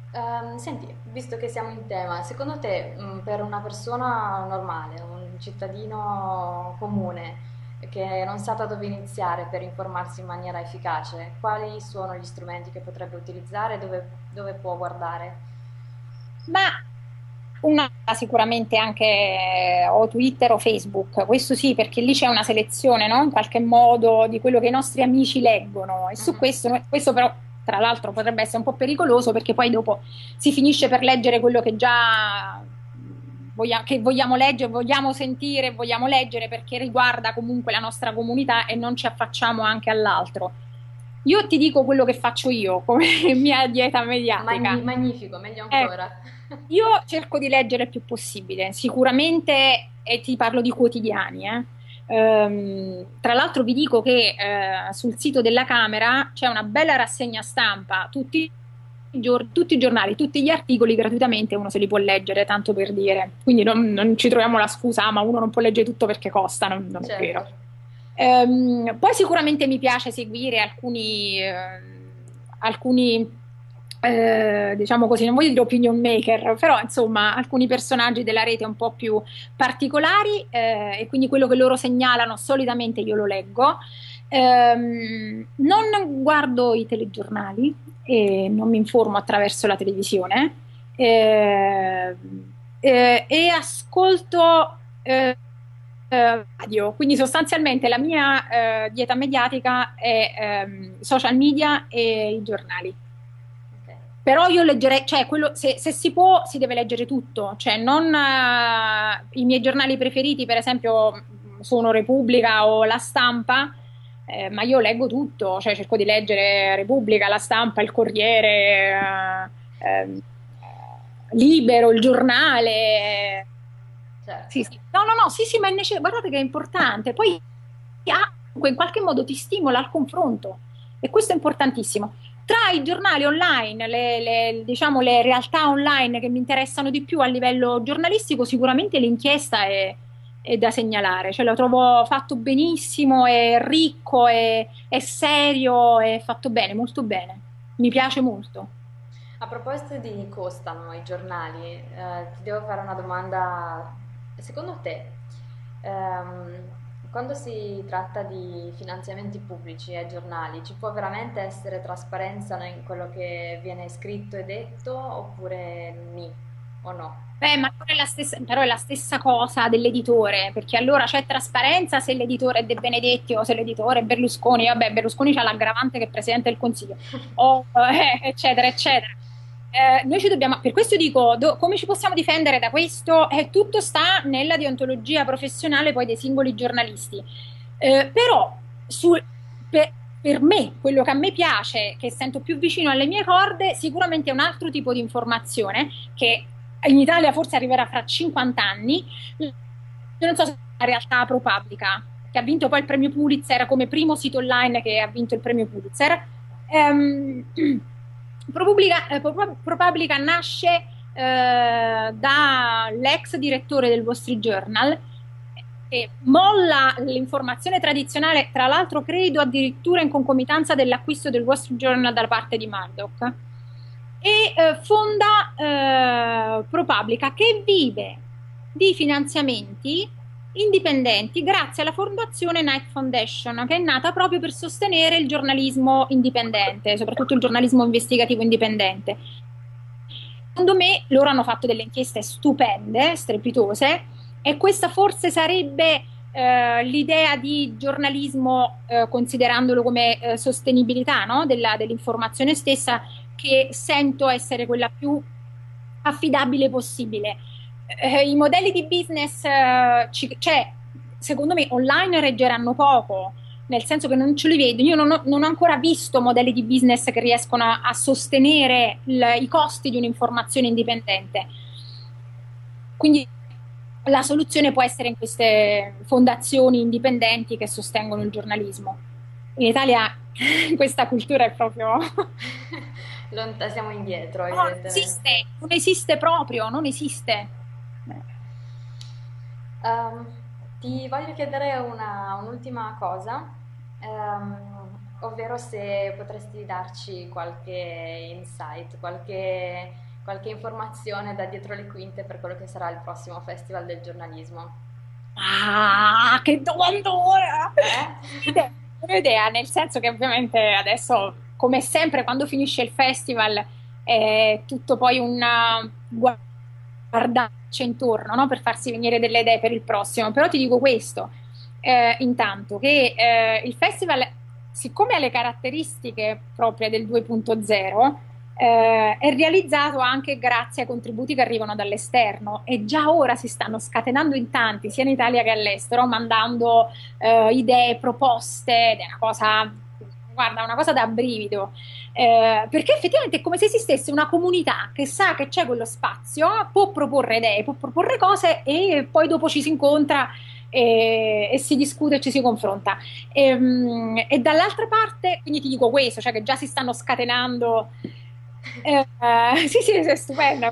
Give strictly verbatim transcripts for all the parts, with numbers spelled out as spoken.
Ehm, senti, visto che siamo in tema, secondo te, mh, per una persona normale, un cittadino comune che non sa da dove iniziare per informarsi in maniera efficace, quali sono gli strumenti che potrebbe utilizzare e dove, dove può guardare? Ma una sicuramente anche eh, o Twitter o Facebook, questo sì, perché lì c'è una selezione, no? In qualche modo di quello che i nostri amici leggono e su Mhm. questo, noi- questo però tra l'altro potrebbe essere un po' pericoloso perché poi dopo si finisce per leggere quello che già voglia- che vogliamo leggere, vogliamo sentire, vogliamo leggere perché riguarda comunque la nostra comunità e non ci affacciamo anche all'altro. Io ti dico quello che faccio io come mia dieta Magni- mediatica. magnifico, meglio Ecco, ancora. io cerco di leggere il più possibile, sicuramente, e ti parlo di quotidiani, eh. Ehm, tra l'altro vi dico che eh, sul sito della Camera c'è una bella rassegna stampa, tutti i gior- tutti i giornali, tutti gli articoli gratuitamente, uno se li può leggere, tanto per dire. Quindi non, non ci troviamo la scusa, "Ah, ma uno non può leggere tutto perché costa", non, non è Certo. vero. Ehm, poi sicuramente mi piace seguire alcuni, eh, alcuni eh, diciamo così, non voglio dire opinion maker, però insomma alcuni personaggi della rete un po' più particolari eh, e quindi quello che loro segnalano solitamente io lo leggo. Ehm, non guardo i telegiornali e non mi informo attraverso la televisione eh, eh, e ascolto eh, eh, radio, quindi sostanzialmente la mia eh, dieta mediatica è ehm, social media e i giornali. Ok. Però io leggerei, cioè quello, se, se si può si deve leggere tutto, cioè non eh, i miei giornali preferiti, per esempio, mh, sono Repubblica o La Stampa, eh, ma io leggo tutto, cioè cerco di leggere Repubblica, La Stampa, il Corriere, eh, ehm, eh, Libero, il giornale. Certo. Sì, sì. No, no, no, sì, sì, ma è necessario, guardate che è importante. Poi ha- in qualche modo ti stimola al confronto e questo è importantissimo. Tra i giornali online, le, le- diciamo le realtà online che mi interessano di più a livello giornalistico, sicuramente l'inchiesta è, è da segnalare, cioè lo trovo fatto benissimo, è ricco, è, è serio, è fatto bene, molto bene. Mi piace molto. A proposito di costano i giornali, eh, ti devo fare una domanda. Secondo te, ehm, quando si tratta di finanziamenti pubblici ai giornali, ci può veramente essere trasparenza in quello che viene scritto e detto oppure ni o no? Beh, ma però è la stessa, però è la stessa cosa dell'editore, perché allora c'è trasparenza se l'editore è De Benedetti o se l'editore è Berlusconi, vabbè, Berlusconi c'ha l'aggravante che è Presidente del Consiglio, o, eh, eccetera, eccetera. Eh, noi ci dobbiamo, per questo dico, do- come ci possiamo difendere da questo? Eh, tutto sta nella deontologia professionale poi dei singoli giornalisti. Eh, però su- per, per me, quello che a me piace, che sento più vicino alle mie corde, sicuramente è un altro tipo di informazione che in Italia forse arriverà fra cinquanta anni. Io non so se è una realtà ProPublica, che ha vinto poi il premio Pulitzer come primo sito online che ha vinto il premio Pulitzer. Ehm, ProPublica, eh, Pro- ProPublica nasce eh, dall'ex direttore del Wall Street Journal e molla l'informazione tradizionale, tra l'altro credo addirittura in concomitanza dell'acquisto del Wall Street Journal da parte di Murdoch, e eh, fonda eh, ProPublica che vive di finanziamenti indipendenti grazie alla fondazione Knight Foundation, che è nata proprio per sostenere il giornalismo indipendente, soprattutto il giornalismo investigativo indipendente. Secondo me loro hanno fatto delle inchieste stupende, strepitose, e questa forse sarebbe eh, l'idea di giornalismo, eh, considerandolo come eh, sostenibilità, no? Della- dell'informazione stessa, che sento essere quella più affidabile possibile. Eh, I modelli di business, eh, ci- cioè, secondo me, online reggeranno poco, nel senso che non ce li vedo. Io non ho, non ho ancora visto modelli di business che riescono a, a sostenere il- i costi di un'informazione indipendente. Quindi la soluzione può essere in queste fondazioni indipendenti che sostengono il giornalismo. In Italia questa cultura è proprio... Lont- siamo indietro, No, non evidentemente. esiste, non esiste proprio, non esiste. Ehm, Ti voglio chiedere una- un'ultima cosa. Ehm, ovvero se potresti darci qualche insight, qualche, qualche informazione da dietro le quinte per quello che sarà il prossimo Festival del giornalismo. Ah, che domandona! Eh? Idea, un'idea, nel senso che ovviamente adesso, come sempre, quando finisce il festival è tutto poi un guardarci intorno, no? Per farsi venire delle idee per il prossimo. Però ti dico questo, eh, intanto, che eh, il festival, siccome ha le caratteristiche proprie del due punto zero, eh, è realizzato anche grazie ai contributi che arrivano dall'esterno e già ora si stanno scatenando in tanti, sia in Italia che all'estero, mandando eh, idee, proposte, ed è una cosa, guarda, una cosa da brivido. Eh, perché effettivamente è come se esistesse una comunità che sa che c'è quello spazio, può proporre idee, può proporre cose e poi dopo ci si incontra e, e si discute e ci si confronta. E, mm, e dall'altra parte, quindi ti dico questo, cioè che già si stanno scatenando. Eh, eh, sì, sì, è stupenda.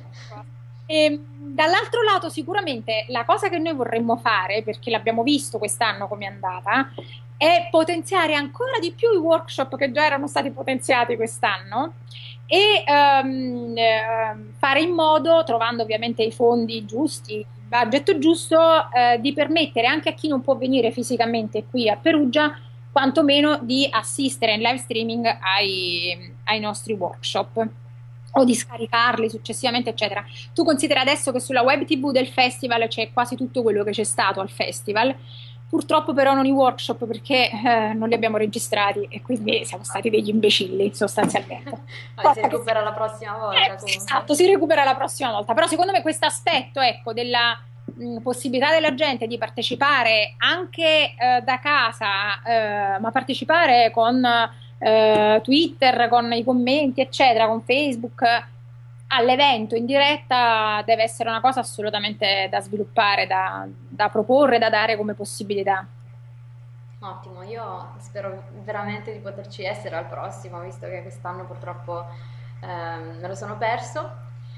E, dall'altro lato, sicuramente la cosa che noi vorremmo fare, perché l'abbiamo visto quest'anno come è andata, è potenziare ancora di più i workshop che già erano stati potenziati quest'anno e ehm, ehm, fare in modo, trovando ovviamente i fondi giusti, il budget giusto, eh, di permettere anche a chi non può venire fisicamente qui a Perugia, quantomeno di assistere in live streaming ai, ai nostri workshop o di scaricarli successivamente, eccetera. Tu considera adesso che sulla web T V del festival c'è quasi tutto quello che c'è stato al festival. Purtroppo però non i workshop perché eh, non li abbiamo registrati e quindi siamo stati degli imbecilli sostanzialmente. Ma si Cosa che recupera la prossima eh, volta comunque. esatto, si recupera la prossima volta. Però secondo me questo aspetto, ecco, della mh, possibilità della gente di partecipare anche eh, da casa, eh, ma partecipare con eh, Twitter, con i commenti, eccetera, con Facebook all'evento in diretta deve essere una cosa assolutamente da sviluppare, da, da proporre, da dare come possibilità. Ottimo, io spero veramente di poterci essere al prossimo, visto che quest'anno purtroppo ehm, me lo sono perso,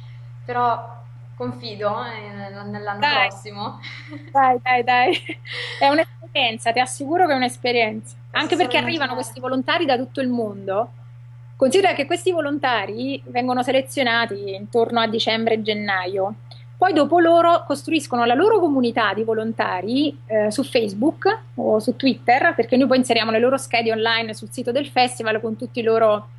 però confido eh, nell'anno Dai, prossimo. dai, dai, dai. È un'esperienza, ti assicuro che è un'esperienza. Posso Anche solo perché arrivano immaginare. questi volontari da tutto il mondo. Considera che questi volontari vengono selezionati intorno a dicembre e gennaio. Poi dopo loro costruiscono la loro comunità di volontari eh, su Facebook o su Twitter, perché noi poi inseriamo le loro schede online sul sito del festival con tutti i loro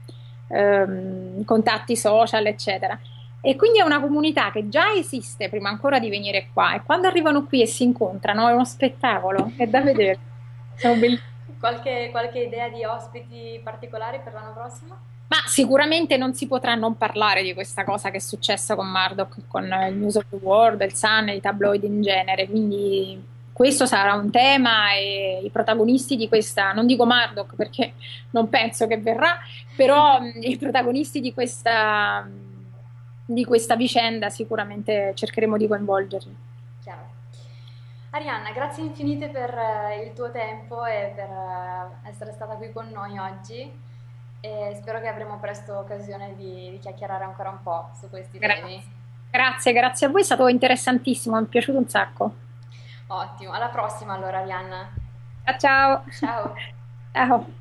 ehm, contatti social, eccetera. E quindi è una comunità che già esiste prima ancora di venire qua e quando arrivano qui e si incontrano è uno spettacolo, è da vedere. Sono bellissimi. Qualche, qualche idea di ospiti particolari per l'anno prossimo? Ma sicuramente non si potrà non parlare di questa cosa che è successa con Murdoch, con il News of the World, il Sun e i tabloid in genere, quindi questo sarà un tema e i protagonisti di questa, non dico Murdoch perché non penso che verrà, però mh, i protagonisti di questa, di questa vicenda sicuramente cercheremo di coinvolgerli. Chiaro. Arianna, grazie infinite per eh, il tuo tempo e per eh, essere stata qui con noi oggi e spero che avremo presto occasione di, di chiacchierare ancora un po' su questi temi. Grazie. Grazie, grazie a voi, è stato interessantissimo, mi è piaciuto un sacco. Ottimo, alla prossima allora Arianna. Ciao ciao. Ciao. Ciao.